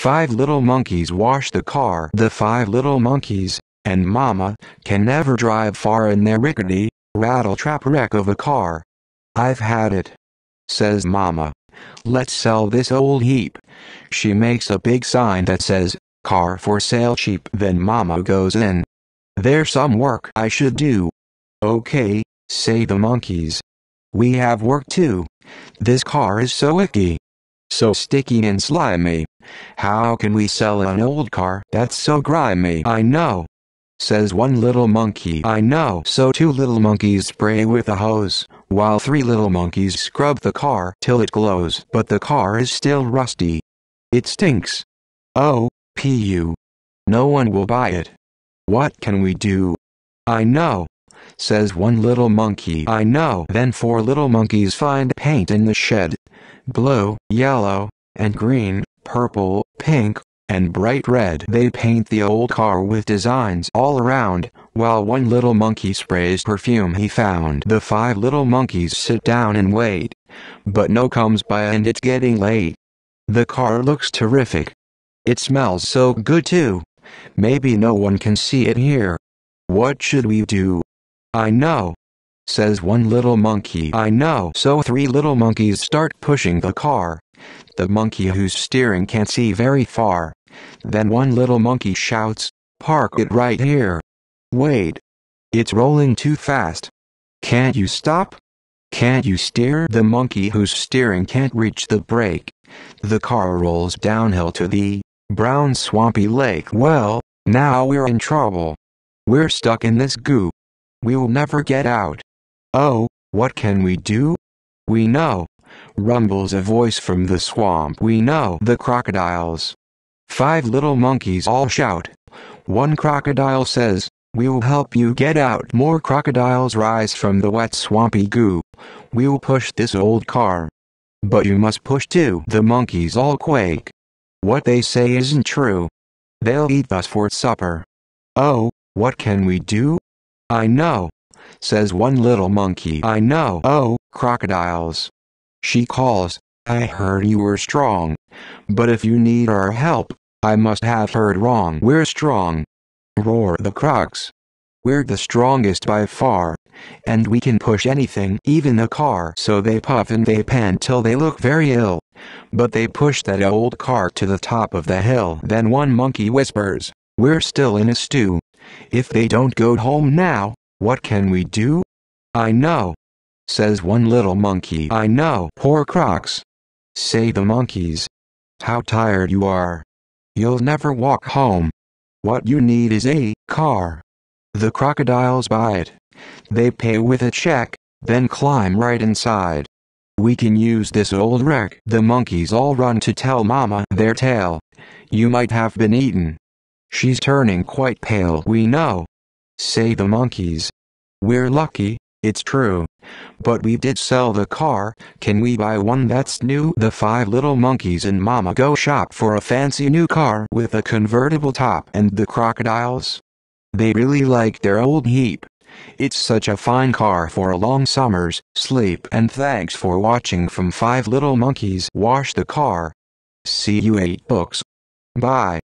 Five little monkeys wash the car. The five little monkeys and Mama can never drive far in their rickety, rattle-trap wreck of a car. "I've had it," says Mama. "Let's sell this old heap." She makes a big sign that says, "Car for sale cheap." Then Mama goes in. "There's some work I should do." "Okay," say the monkeys. "We have work too. This car is so icky, so sticky and slimy. How can we sell an old car that's so grimy?" "I know," says one little monkey. "I know." So two little monkeys spray with a hose, while three little monkeys scrub the car till it glows. But the car is still rusty. It stinks. Oh, pu. No one will buy it. What can we do? "I know," says one little monkey. "I know." Then four little monkeys find paint in the shed. Blue, yellow, and green, purple, pink, and bright red. They paint the old car with designs all around, while one little monkey sprays perfume he found. The five little monkeys sit down and wait, but no comes by and it's getting late. The car looks terrific. It smells so good too. Maybe no one can see it here. What should we do? "I know," says one little monkey. "I know." So three little monkeys start pushing the car. The monkey who's steering can't see very far. Then one little monkey shouts, "Park it right here." "Wait. It's rolling too fast. Can't you stop? Can't you steer?" The monkey who's steering can't reach the brake. The car rolls downhill to the brown swampy lake. "Well, now we're in trouble. We're stuck in this goo. We'll never get out." "Oh, what can we do?" "We know," rumbles a voice from the swamp. "We know." "The crocodiles." Five little monkeys all shout. One crocodile says, "We'll help you get out." More crocodiles rise from the wet swampy goo. "We'll push this old car." "But you must push too." The monkeys all quake. What they say isn't true. They'll eat us for supper. "Oh, what can we do?" "I know," says one little monkey. "I know." "Oh, crocodiles," she calls, "I heard you were strong. But if you need our help, I must have heard wrong." "We're strong," roar the crocs. "We're the strongest by far, and we can push anything, even a car." So they puff and they pant till they look very ill. But they push that old car to the top of the hill. Then one monkey whispers, "We're still in a stew. If they don't go home now, what can we do?" "I know," says one little monkey. "I know." "Poor crocs," say the monkeys. "How tired you are. You'll never walk home. What you need is a car." The crocodiles buy it. They pay with a check, then climb right inside. "We can use this old wreck." The monkeys all run to tell Mama their tale. "You might have been eaten." She's turning quite pale. "We know," say the monkeys. "We're lucky, it's true. But we did sell the car. Can we buy one that's new?" The five little monkeys and Mama go shop for a fancy new car with a convertible top. And the crocodiles? They really like their old heap. It's such a fine car for a long summer's sleep. And thanks for watching from Five Little Monkeys Wash the Car. See you 8 books. Bye.